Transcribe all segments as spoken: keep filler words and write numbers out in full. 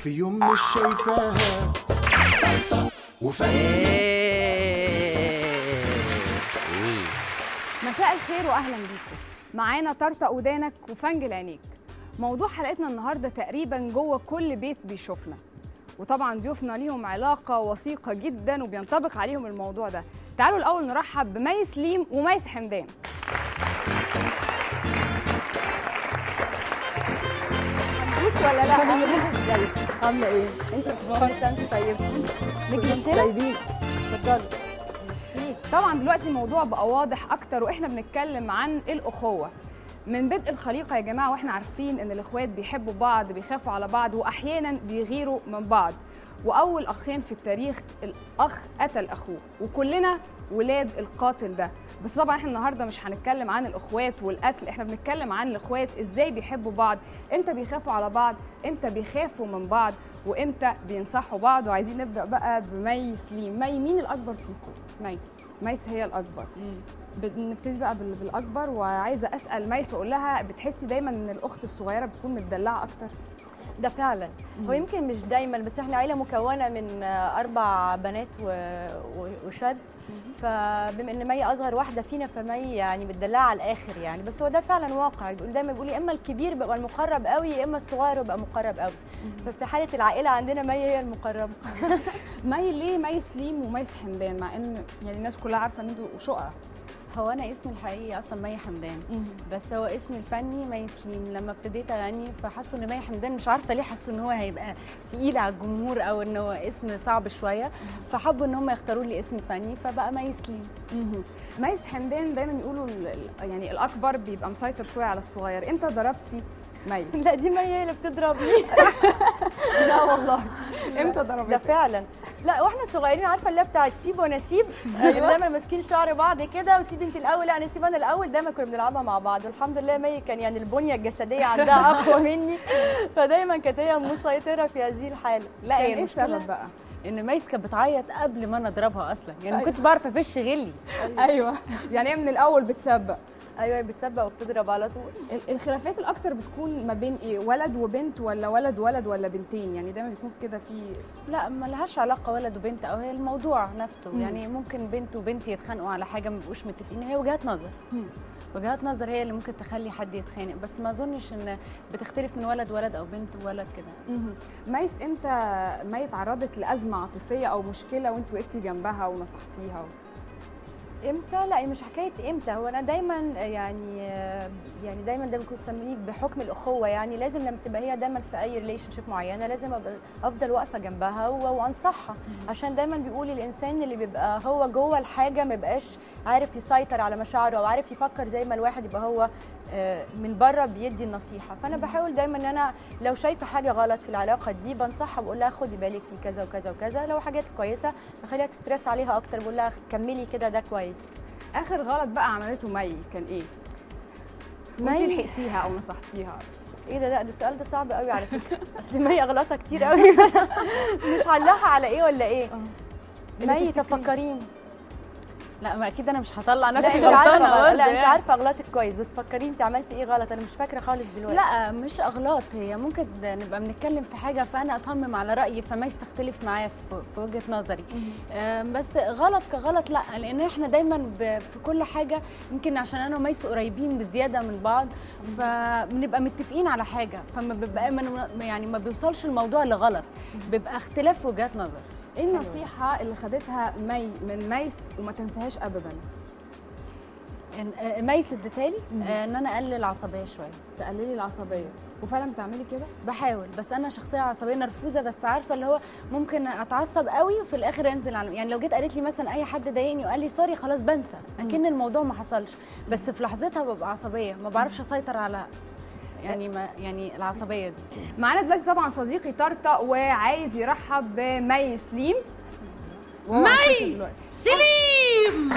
في يوم مش شايفاها طرطق وفنجان. مساء الخير واهلا بيكم. معانا طرطق ودانك وفنجل عينيك. موضوع حلقتنا النهارده تقريبا جوه كل بيت بيشوفنا، وطبعا ضيوفنا ليهم علاقه وثيقه جدا وبينطبق عليهم الموضوع ده. تعالوا الاول نرحب بمي سليم ومي حمدان. هنبوس ولا لا؟ عامله ايه؟ انت اخبارك؟ انت طيب؟ نجلس طيبين. اتفضلوا. طبعا دلوقتي الموضوع بقى واضح اكتر واحنا بنتكلم عن الاخوه. من بدء الخليقه يا جماعه واحنا عارفين ان الاخوات بيحبوا بعض، بيخافوا على بعض، واحيانا بيغيروا من بعض. واول اخين في التاريخ الاخ قتل اخوه، وكلنا ولاد القاتل ده. بس طبعا احنا النهارده مش هنتكلم عن الاخوات والقتل، احنا بنتكلم عن الاخوات ازاي بيحبوا بعض، امتى بيخافوا على بعض، امتى بيخافوا من بعض، وامتى بينصحوا بعض. وعايزين نبدا بقى بمي سليم. مي، مين الاكبر فيكم؟ ميس. ميس هي الاكبر. نبتدي بقى بالاكبر، وعايزه اسال ميس واقول لها بتحسي دايما ان الاخت الصغيره بتكون متدلعه اكتر؟ ده فعلا. هو يمكن مش دايما، بس احنا عيله مكونه من اربع بنات وشاب، فبما ان مي اصغر واحده فينا فمي يعني متدلعه على الاخر يعني. بس هو ده فعلا واقع. بيقول دايما بيقول يا اما الكبير بيبقى المقرب قوي يا اما الصغير بيبقى مقرب قوي. ففي حاله العائله عندنا مي هي المقربه. مي ليه مي سليم ومي حمدان مع ان يعني الناس كلها عارفه ان انتوا شقق؟ هو انا اسمي الحقيقي اصلا مي حمدان، بس هو اسمي الفني مي سليم. لما ابتديت اغني فحسوا ان مي حمدان، مش عارفه ليه، حسوا ان هو هيبقى تقيل على الجمهور او ان هو اسم صعب شويه، فحبوا ان هم يختاروا لي اسم فني فبقى مي سليم. مي حمدان دايما يقولوا يعني الاكبر بيبقى مسيطر شويه على الصغير. امتى ضربتي مي؟ لا دي مي هي اللي بتضربني. لا والله. امتى ضربتك؟ ده فعلا. لا واحنا صغيرين عارفه اللي بتاعت سيب ونسيب. ايوه دايما ماسكين شعر بعض كده، وسيب انت الاول لا انا سيب انا الاول. دايما كنا بنلعبها مع بعض، والحمد لله مي كان يعني البنيه الجسديه عندها اقوى مني، فدايما كانت هي مسيطره في هذه الحاله. لا ايه السبب بقى؟ ان ميس كانت بتعيط قبل ما انا اضربها اصلا، يعني ما كنتش بعرف افش غلي. ايوه يعني هي من الاول بتسبق. ايوه بتسبق وبتضرب على طول. الخلافات الاكتر بتكون ما بين ايه؟ ولد وبنت ولا ولد ولد ولا بنتين؟ يعني دايما بيكون كده في. لا ما لهاش علاقه ولد وبنت، او هي الموضوع نفسه. مم. يعني ممكن بنت وبنت يتخانقوا على حاجه ما بيبقوش متفقين، هي وجهات نظر. مم. وجهات نظر هي اللي ممكن تخلي حد يتخانق، بس ما اظنش ان بتختلف من ولد ولد او بنت ولد كده. ميس امتى مي تعرضت لازمه عاطفيه او مشكله وانت وقفتي جنبها ونصحتيها؟ امتى؟ لا مش حكايه امتى، هو انا دايما يعني يعني دايما ده بكون سميه بحكم الاخوه. يعني لازم لما تبقى هي دايما في اي ريليشن شيب معينه لازم ابقى افضل واقفه جنبها وانصحها، عشان دايما بيقول الانسان اللي بيبقى هو جوه الحاجه ما يبقاش عارف يسيطر على مشاعره او عارف يفكر زي ما الواحد يبقى هو من بره بيدي النصيحه. فانا بحاول دايما ان انا لو شايفه حاجه غلط في العلاقه دي بنصحها، بقول لها خدي بالك في كذا وكذا وكذا. لو حاجات كويسه بخليها تستريس عليها اكتر، بقول لها كملي كده ده كويس. اخر غلط بقى عملته مي كان ايه؟ مي لحقتيها او نصحتيها؟ ايه ده؟ لا ده السؤال ده صعب قوي على فكره. اصل مي اغلاطها كتير قوي. مش هنلاحق على ايه ولا ايه؟ مي تفكرين. لا ما اكيد انا مش هطلع نفسي غلطانه. لا, لا انت عارفه اغلاطك كويس، بس فكري انت عملتي ايه غلط. انا مش فاكره خالص دلوقتي. لا مش اغلاط، هي ممكن نبقى بنتكلم في حاجه فانا اصمم على رايي فما يستختلف معايا في وجهه نظري. بس غلط كغلط لا، لان احنا دايما في كل حاجه يمكن عشان انا وميس قريبين بزياده من بعض فبنبقى متفقين على حاجه، فما بيبقى يعني ما بيوصلش الموضوع لغلط، بيبقى اختلاف وجهات نظر. ايه النصيحة اللي خدتها مي من ميس وما تنساهاش ابدا؟ ميس ادتالي ان انا اقلل العصبيه شويه. تقللي العصبيه، وفعلا بتعملي كده؟ بحاول، بس انا شخصيه عصبيه نرفوزه، بس عارفه اللي هو ممكن اتعصب قوي وفي الاخر انزل على يعني لو جيت قالت لي مثلا اي حد ضايقني وقال لي سوري خلاص بنسى اكن الموضوع ما حصلش، بس في لحظتها ببقى عصبيه ما بعرفش اسيطر على يعني ما يعني العصبيه دي. معانا دلوقتي طبعا صديقي طرطق وعايز يرحب بمي سليم. مي سليم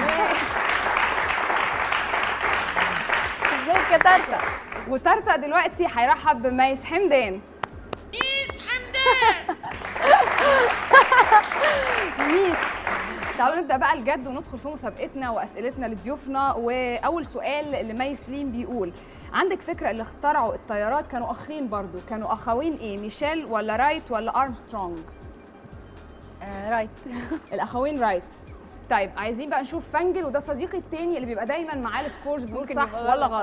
ازيك يا طرطق؟ وطرطق دلوقتي هيرحب بمي حمدان. ميس حمدان. ميس تعالوا نبدا بقى الجد وندخل في مسابقتنا واسئلتنا لضيوفنا. واول سؤال لمي سليم بيقول: عندك فكره اللي اخترعوا الطيارات كانوا اخين برضو، كانوا اخوين ايه؟ ميشيل ولا رايت ولا ارمسترونج؟ آه رايت. الاخوين رايت. طيب عايزين بقى نشوف فانجل، وده صديقي التاني اللي بيبقى دايما معاه السكورز بيقول صح ولا غلط.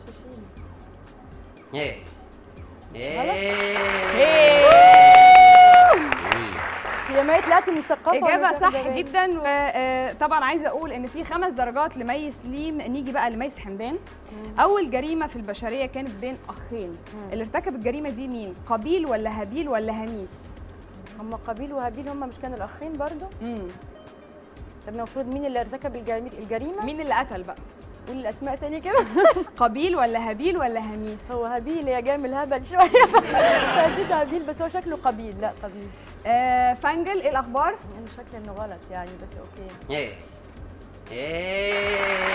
ايه هي مي طلعتي مثقفه. اجابه صح جدا. وطبعا عايزه اقول ان في خمس درجات لمي سليم. نيجي بقى لميس حمدان. اول جريمه في البشريه كانت بين اخين، اللي ارتكب الجريمه دي مين؟ قابيل ولا هابيل ولا هميس؟ هم قابيل وهابيل، هم مش كانوا الاخين برضو؟ امم طب المفروض مين اللي ارتكب الجريمه؟ مين اللي قتل بقى؟ قولي الاسماء تاني كده. قابيل ولا هابيل ولا هميس؟ هو هابيل، هي جايه من الهبل شويه فاديت هابيل، بس هو شكله قابيل. لا قابيل. آه فانجل ايه الاخبار؟ انا شكلي انه غلط يعني، بس اوكي. ايه ايه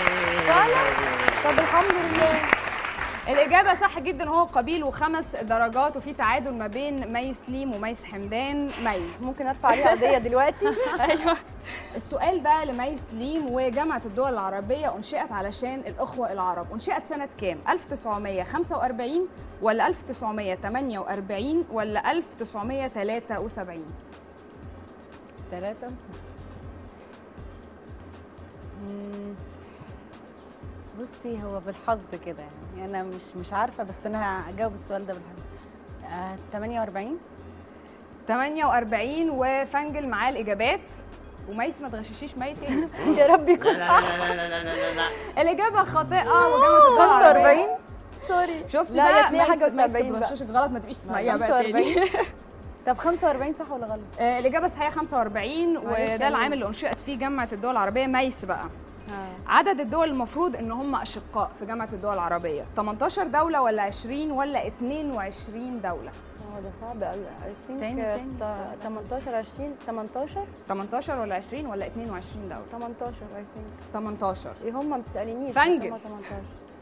طب الحمد لله. الإجابة صح جدا، هو قابيل، وخمس درجات، وفي تعادل ما بين مي سليم وميس حمدان. مي ممكن ارفع عليها قضية دلوقتي؟ ايوه. السؤال ده لمي سليم. وجامعة الدول العربية أنشئت علشان الأخوة العرب، أنشئت سنة كام؟ ألف وتسعمية وخمسة وأربعين ولا ألف وتسعمية وتمانية وأربعين ولا ألف وتسعمية وتلاتة وسبعين؟ ثلاثة. بصي هو بالحظ كده يعني، انا مش مش عارفه، بس انا هجاوب السؤال ده بالحظ. آه تمانية وأربعين. تمانية وأربعين. وفانجل معاه الاجابات، وميس ما تغششيش مي تاني. يا رب يكون صح. لا لا لا لا لا. الاجابه خاطئه، وجامعه الدول خمسة وأربعين. العربية. سوري. شفتي لا بقى تلاقي حاجه ميس وسبعين بتغششك غلط، ما تبقيش تسمعيها بقى تاني. طب خمسة وأربعين صح ولا غلط؟ آه الإجابة الصحيحة خمسة وأربعين، وده العام اللي أنشئت فيه جامعة الدول العربية. ميس بقى. آه. عدد الدول المفروض إن هم أشقاء في جامعة الدول العربية تمنتاشر دولة ولا عشرين ولا اتنين وعشرين دولة؟ اه ده صعب قوي. اي تاني ثينك تاني. تمنتاشر عشرين تمنتاشر تمنتاشر ولا عشرين ولا اتنين وعشرين دولة؟ تمنتاشر اي ثينك. تمنتاشر. ايه هم ما بتسألينيش. فانجل. تمنتاشر.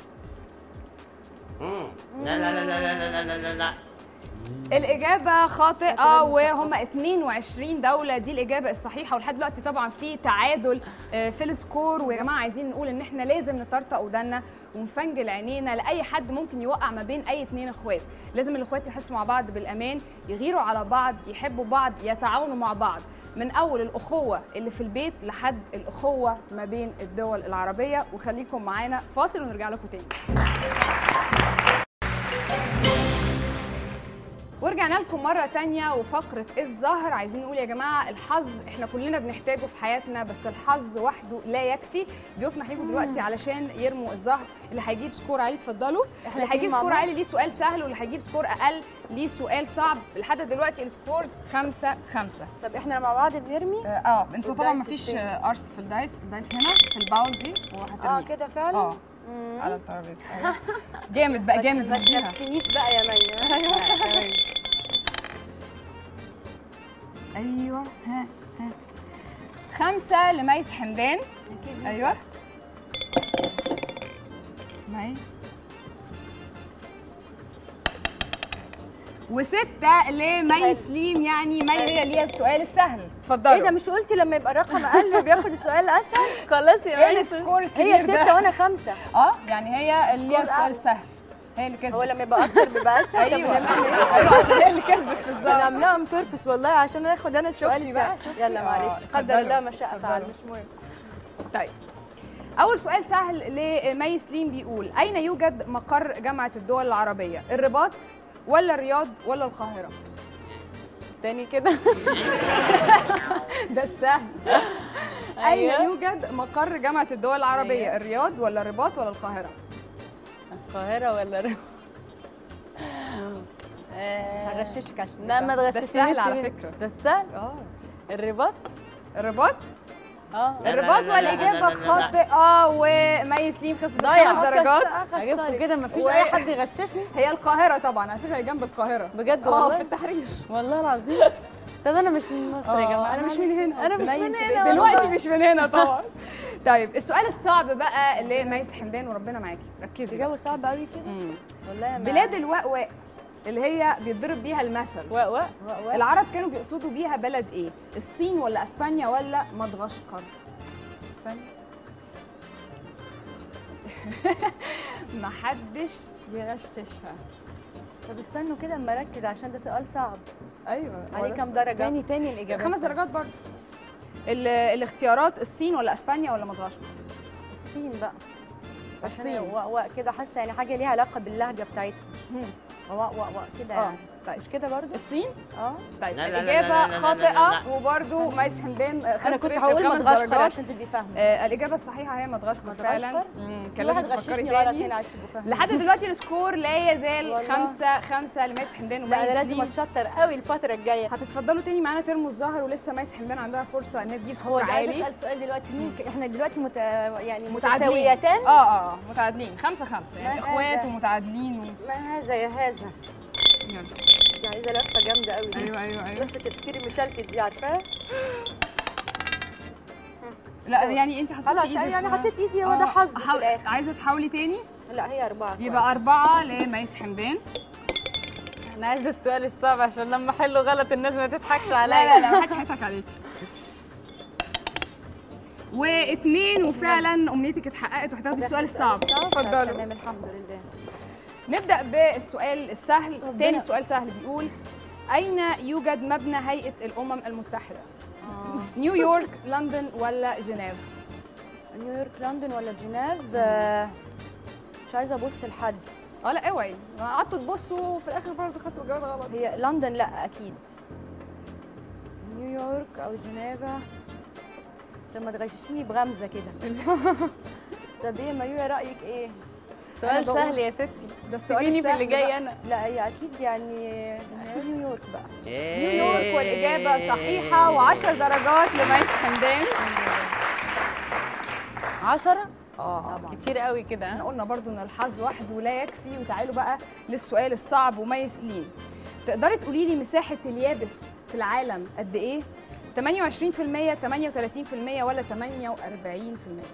لا لا لا لا لا لا لا لا. الإجابة خاطئة، وهم اتنين وعشرين دولة دي الإجابة الصحيحة. ولحد دلوقتي طبعا في تعادل في السكور. ويا جماعة عايزين نقول إن إحنا لازم نطرطق ودنا ونفنجل عينينا لأي حد ممكن يوقع ما بين أي اتنين إخوات. لازم الإخوات يحسوا مع بعض بالأمان، يغيروا على بعض، يحبوا بعض، يتعاونوا مع بعض، من أول الأخوة اللي في البيت لحد الأخوة ما بين الدول العربية. وخليكم معانا فاصل ونرجع لكم تاني. ورجعنا لكم مرة تانية وفقرة الزهر. عايزين نقول يا جماعة الحظ احنا كلنا بنحتاجه في حياتنا، بس الحظ وحده لا يكفي. ضيوفنا هيجوا دلوقتي علشان يرموا الزهر. اللي هيجيب سكور عالي اتفضلوا، اللي هيجيب سكور عالي ليه سؤال سهل، واللي هيجيب سكور أقل ليه سؤال صعب. لحد دلوقتي السكورز خمسة خمسة. طب احنا مع بعض بنرمي؟ اه انتوا طبعا مفيش ارس في الدايس، الدايس هنا في الباول دي وهترمي. اه كده فعلا؟ اه على الترابيزه. جامد بقى، جامد. ما تنافسينيش بقى يا مي. ايوه. ها ها خمسة لميس حمدان. ايوه مي. وستة لمي سليم، يعني مي هي ليها السؤال السهل. اتفضلوا. ايه ده مش قلتي لما يبقى الرقم اقل بياخد السؤال الاسهل؟ خلاص يا ايه مي. السكور الكبير هي ده؟ ستة وانا خمسة. اه يعني هي اللي ليها السؤال السهل، هي اللي كسبت. هو لما يبقى اكتر بيبقى اسهل. ايوه ايوه عشان هي اللي كسبت في الزهر. انا عاملاها ون بيربس والله عشان اخد انا السؤال شفتي بقى؟ السهل. يلا معلش، قدر الله ما شاء فعل، مش مهم. طيب أول سؤال سهل لمي سليم بيقول: أين يوجد مقر جامعة الدول العربية؟ الرباط ولا الرياض ولا القاهرة؟ تاني كده. ده السهل. أين يوجد مقر جامعة الدول العربية؟ الرياض ولا الرباط ولا القاهرة؟ القاهرة ولا الرباط؟ مش هغششك عشان لا ما تغششنيش. ده سهل على فكرة. ده سهل؟ اه الرباط؟ الرباط؟ اه الرباط. والإجابة خاطئة، ومي سليم خسرت ضايع. خمس درجات. هجيبكم كده مفيش أي حد يغششني. هي القاهرة طبعا، على فكرة هي جنب القاهرة بجد اه والله؟ في التحرير. والله العظيم. طب أنا مش من مصر يا جماعة، أنا مش من هنا، أنا مش من هنا دلوقتي، مش من هنا طبعا. طيب السؤال الصعب بقى لميس حمدان، وربنا معاكي، ركزي. الجو صعب قوي كده والله. بلاد الوأواء اللي هي بيتضرب بيها المثل. و و العرب كانوا بيقصدوا بيها بلد ايه؟ الصين ولا اسبانيا ولا مدغشقر؟ اسبانيا. محدش يغششها. طب استنوا كده اما اركز عشان ده سؤال صعب. ايوه. عليه كام درجه؟ تاني تاني الاجابات. خمس درجات برضه. الاختيارات الصين ولا اسبانيا ولا مدغشقر؟ الصين بقى. الصين. و كده حاسه يعني حاجه ليها علاقه باللهجه بتاعتهم. و و و كده يعني. طيب مش كده برضه؟ الصين؟ اه. طيب لا لا لا الاجابه لا لا لا لا خاطئه، وبرضه ميس حمدان انا كنت خسرت هقول الخمس مدغشقر درجات. عشان تبقي فاهمه. آه الاجابه الصحيحه هي مدغشقر مدغشقر؟ فعلا. مم، كان في واحد لازم تفكري غششني غلط تاني. هنا عشان تبقوا فاهمين. لحد دلوقتي السكور لا يزال والله. خمسة خمسة لميس حمدان لا وميس انا لازم ليم. اتشطر قوي الفتره الجايه. هتتفضلوا تاني معانا ترموا الزهر، ولسه ميس حمدان عندها فرصه انها تجيب هو سكور ده عايز عالي. اسال سؤال دلوقتي مين ك- احنا دلوقتي مت... يعني متعادلين. متساويتان. اه اه متعادلين خمسة خمسة يعني ما اخوات هذا. ومتعادلين و... ما هذا يا هذا. يلا. دي عايزه لفه جامده قوي دي. ايوه ايوه ايوه. لفه التفكير المشلتت دي عارفاها؟ لا يعني انت حطيتي خلاص ايدك. يعني حطيت ايدي، هو آه، ده حظ في حاول- الاخر. عايزه تحاولي تاني؟ لا هي اربعه. يبقى أربعة لميس حمدان. انا عايزه السؤال الصعب عشان لما احله غلط الناس ما تضحكش عليا. لا لا لا محدش هيضحك عليكي. واثنين وفعلا امنيتك اتحققت وهتاخدي السؤال الصعب. اتفضلوا. تمام الحمد لله. نبدا بالسؤال السهل. ربنا- تاني سؤال سهل بيقول: اين يوجد مبنى هيئه الامم المتحده؟ نيويورك، لندن ولا جنيف؟ نيويورك، لندن ولا جنيف؟ آه، مش عايزه ابص لحد. اه لا اوعي، قعدتوا تبصوا وفي الاخر برضه خدتوا اجابات غلط. هي لندن لا اكيد. نيويورك او جنيفا. عشان ما تغششيني بغمزه كده. طب ايه مايوه رايك ايه؟ سؤال أنا بقول- سهل يا ستي. ده السؤال سيبيني في السهل اللي جاي بقى. انا. لا هي اكيد يعني نيويورك بقى. نيويورك والاجابه صحيحه وعشر درجات لميس حمدان. عشرة؟ اه طبعا. كتير قوي كده. احنا ها؟ قلنا برضو ان الحظ وحده لا يكفي. وتعالوا بقى للسؤال الصعب وميس ليم. تقدري تقولي لي مساحه اليابس في العالم قد ايه؟ ثمانية وعشرين بالمية، ثمانية وثلاثين بالمية ولا ثمانية وأربعين بالمية؟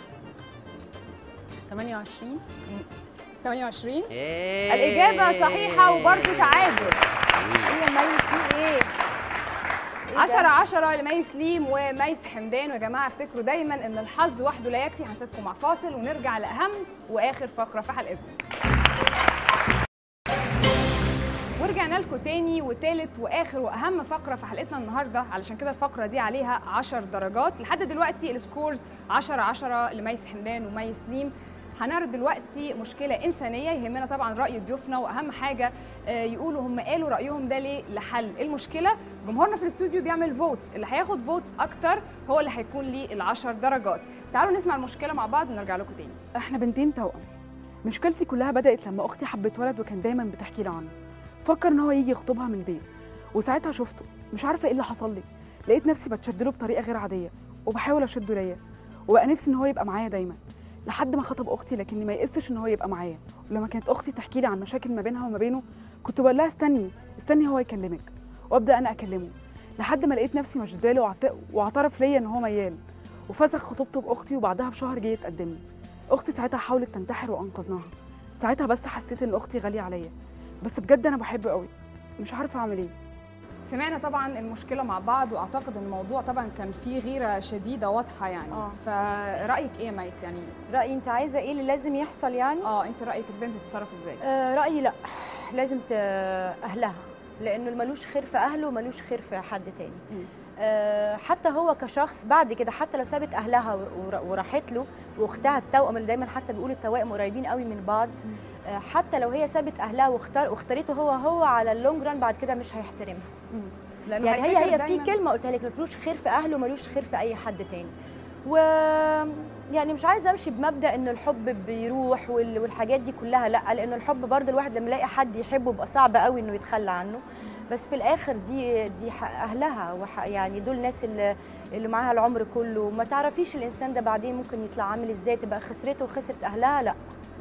ثمانية وعشرين. ثمانية وعشرين. الاجابه صحيحه وبرضو تعادل. هي مايوه في ايه؟ إيه ده؟ عشرة عشرة لميس ليم وميس حمدان. ويا جماعه افتكروا دايما ان الحظ وحده لا يكفي. هنسيبكم مع فاصل ونرجع لاهم واخر فقره في حلقتنا. ورجعنا لكم تاني وتالت واخر واهم فقره في حلقتنا النهارده، علشان كده الفقره دي عليها عشر درجات. لحد دلوقتي السكورز عشرة عشرة لميس حمدان وميس ليم. هنعرض دلوقتي مشكله انسانيه يهمنا طبعا راي ضيوفنا، واهم حاجه آه، يقولوا هم قالوا رايهم ده ليه لحل المشكله. جمهورنا في الاستوديو بيعمل فوتس، اللي هياخد فوتس اكتر هو اللي هيكون ليه العشر درجات. تعالوا نسمع المشكله مع بعض ونرجع لكم تاني. احنا بنتين توأم. مشكلتي كلها بدأت لما اختي حبت ولد وكان دايما بتحكي لي عنه. فكر ان هو يجي يخطبها من البيت، وساعتها شفته مش عارفه ايه اللي حصل لي. لقيت نفسي بتشد له بطريقه غير عاديه وبحاول اشده ليا، وبقى نفسي ان هو يبقى معايا دايما لحد ما خطب اختي، لكني ما يئستش ان هو يبقى معايا. ولما كانت اختي تحكي لي عن مشاكل ما بينها وما بينه كنت بقول لها استني استني هو يكلمك، وابدا انا اكلمه لحد ما لقيت نفسي مشدوده له واعت- واعترف ليا ان هو ميال، وفسخ خطوبته باختي. وبعدها بشهر جه يتقدم لي. اختي ساعتها حاولت تنتحر وانقذناها. ساعتها بس حسيت ان اختي غاليه عليا، بس بجد انا بحبه قوي، مش عارفه اعمل ايه. سمعنا طبعا المشكله مع بعض، واعتقد ان الموضوع طبعا كان فيه غيره شديده واضحه يعني. آه. فرايك ايه يا ميس يعني؟ رايي انت عايزه ايه اللي لازم يحصل يعني؟ اه انت رايك البنت تتصرف ازاي؟ آه رايي لا، لازم ت... اهلها، لانه ملوش خير في اهله وملوش خير في حد تاني. مم. آه حتى هو كشخص بعد كده، حتى لو سابت اهلها ور- وراحت له، واختها التوأم اللي دايما حتى بيقولوا التوائم قريبين قوي من بعض، آه حتى لو هي سابت اهلها واختار واختارته هو هو على اللونج ران بعد كده مش هيحترمها. لانه يعني هي هيفتكر هي في دايماً- كلمه قلتها لك، ملوش خير في اهله وملوش خير في اي حد تاني. و يعني مش عايزه امشي بمبدا ان الحب بيروح وال- والحاجات دي كلها، لا، لان الحب برضه الواحد لما يلاقي حد يحبه بيبقى صعب قوي انه يتخلى عنه. بس في الاخر دي دي حق اهلها، وح يعني دول الناس اللي اللي معاها العمر كله، وما تعرفيش الانسان ده بعدين ممكن يطلع عامل ازاي، تبقى خسرته وخسرت اهلها. لا،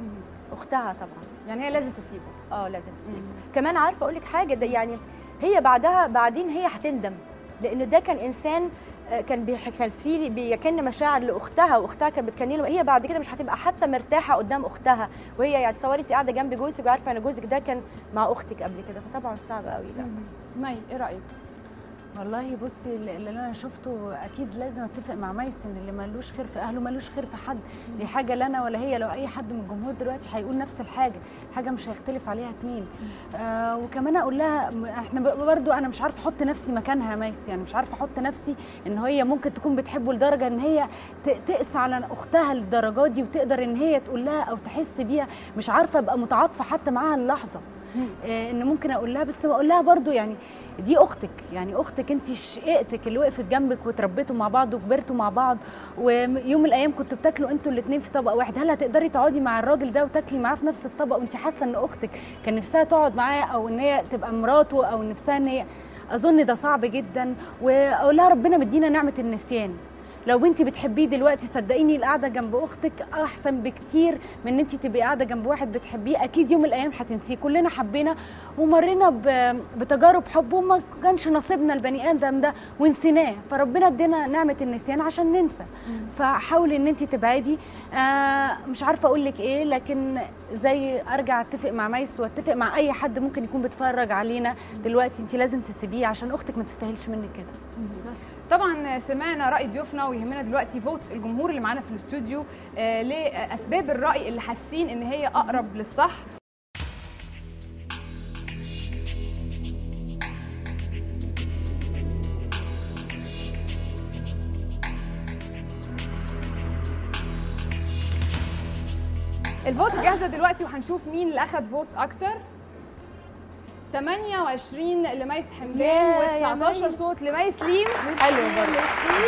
اختها طبعا. يعني هي لازم تسيبه. اه لازم تسيب. كمان عارفه اقول لك حاجه، ده يعني هي بعدها بعدين هي هتندم، لان ده كان انسان كان بيح- كان في بيكن مشاعر لاختها، واختها كانت بتكني له، هي بعد كده مش هتبقى حتى مرتاحه قدام اختها، وهي يعني تصوري انت قاعده جنب جوزك وعارفه ان جوزك ده كان مع اختك قبل كده، فطبعا صعب قوي. لا مي ايه رايك؟ والله بصي، اللي انا شفته اكيد لازم اتفق مع ميس ان اللي ملوش خير في اهله ملوش خير في حد. دي حاجه لا انا ولا هي، لو اي حد من الجمهور دلوقتي هيقول نفس الحاجه، حاجه مش هيختلف عليها اتنين. آه وكمان اقول لها م- احنا ب- برضو انا مش عارفه احط نفسي مكانها يا ميس، يعني مش عارفه احط نفسي ان هي ممكن تكون بتحبه لدرجه ان هي ت- تقسى على اختها للدرجات دي، وتقدر ان هي تقول لها او تحس بيها. مش عارفه ابقى متعاطفه حتى معاها اللحظه. آه ان ممكن اقول لها، بس بقول لها برضو يعني دي اختك، يعني اختك انت شقيقتك اللي وقفت جنبك وتربيتوا مع بعض وكبرتوا مع بعض، ويوم من الايام كنتوا بتاكلوا انتوا الاثنين في طبق واحد. هل هتقدري تقعدي مع الراجل ده وتاكلي معاه في نفس الطبق وانت حاسه ان اختك كان نفسها تقعد معاه، او ان هي تبقى مراته، او نفسها ان هي؟ اظن ده صعب جدا. واقول لها ربنا مدينا نعمه النسيان. لو بنتي بتحبيه دلوقتي صدقيني القعده جنب اختك احسن بكتير من ان انت تبقي قاعده جنب واحد بتحبيه. اكيد يوم من الايام هتنسيه. كلنا حبينا ومرينا ب- بتجارب حب وما كانش نصيبنا البني ادم ده ونسيناه، فربنا ادينا نعمه النسيان عشان ننسى. فحاولي ان انت تبعدي. آه مش عارفه اقول لك ايه، لكن زي ارجع اتفق مع ميس واتفق مع اي حد ممكن يكون بيتفرج علينا دلوقتي، انت لازم تسيبيه عشان اختك ما تستاهلش منك كده. طبعا سمعنا راي ضيوفنا، ويهمنا دلوقتي فوت الجمهور اللي معانا في الاستوديو آه لاسباب الراي اللي حاسين ان هي اقرب للصح. الفوت جاهزه دلوقتي وهنشوف مين اللي اخذ فوتس اكتر. ثمانية وعشرين لميس حمدان يا- يا و19 ميس. صوت لميس ليم. حلو برضه.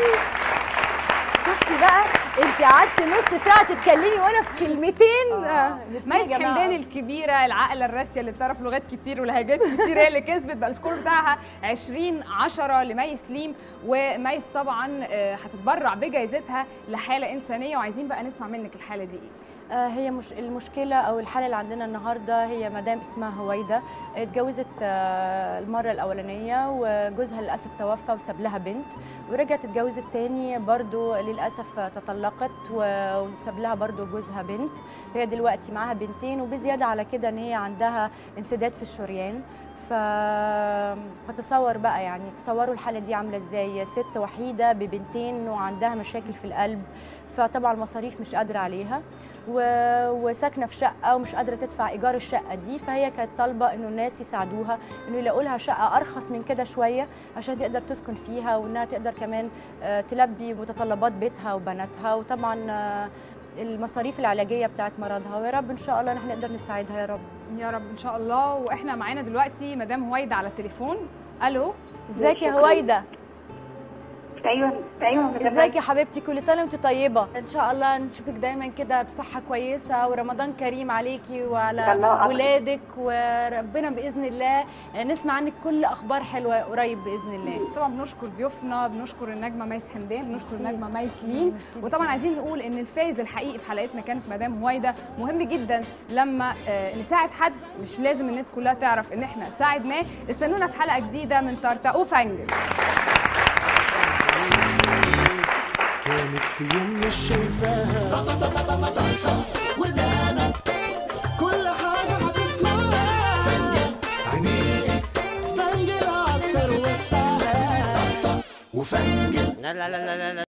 شفتي بقى انت قعدت نص ساعه تتكلمي وانا في كلمتين. آه. ميرسي يا ميس جماعة. حمدان الكبيره، العاقله الراسيه اللي بتعرف لغات كتير ولهجات كتير، هي اللي كسبت بقى. السكور بتاعها عشرين عشرة لميس ليم. وميس طبعا آه، هتتبرع بجائزتها لحاله انسانيه، وعايزين بقى نسمع منك الحاله دي ايه. آه، هي مش المشكلة أو الحالة اللي عندنا النهاردة هي مدام اسمها هويدا، اتجوزت آه، المرة الأولانية وجوزها للأسف توفى وساب لها بنت، ورجعت اتجوزت تاني برضو للأسف تطلقت و- وساب لها برضو جوزها بنت. هي دلوقتي معاها بنتين، وبزيادة على كده إن هي عندها انسداد في الشريان. ف... فتصور بقى، يعني تصوروا الحالة دي عاملة ازاي، ست وحيدة ببنتين وعندها مشاكل في القلب، فطبعا المصاريف مش قادرة عليها و... وساكنه في شقه ومش قادره تدفع ايجار الشقه دي. فهي كانت طالبه انه الناس يساعدوها انه يلاقوا لها شقه ارخص من كده شويه عشان تقدر تسكن فيها، وانها تقدر كمان آه، تلبي متطلبات بيتها وبناتها، وطبعا آه، المصاريف العلاجيه بتاعت مرضها. ويا رب ان شاء الله نحن نقدر نساعدها يا رب. يا رب ان شاء الله. واحنا معانا دلوقتي مدام هويدا على التليفون. الو، ازيك يا هويدا؟ ايوه ايوه ازيك يا حبيبتي؟ كل سنه وانت طيبه. ان شاء الله نشوفك دايما كده بصحه كويسه، ورمضان كريم عليكي وعلى الله ولادك، وربنا باذن الله نسمع عنك كل اخبار حلوه قريب باذن الله. طبعا بنشكر ضيوفنا، بنشكر النجمه ميس حمدان، بنشكر النجمه ميس ليم. وطبعا عايزين نقول ان الفايز الحقيقي في حلقتنا كانت مدام هويدا. مهم جدا لما آه، نساعد حد، مش لازم الناس كلها تعرف ان احنا ساعدناه. استنونا في حلقه جديده من طرطق وفنجل. كانت في يوم مش شايفاها ودانا كل حاجة هتسمعها فنجل عينيك فنجل أكتر وسعها وفنجل لا لا لا لا لا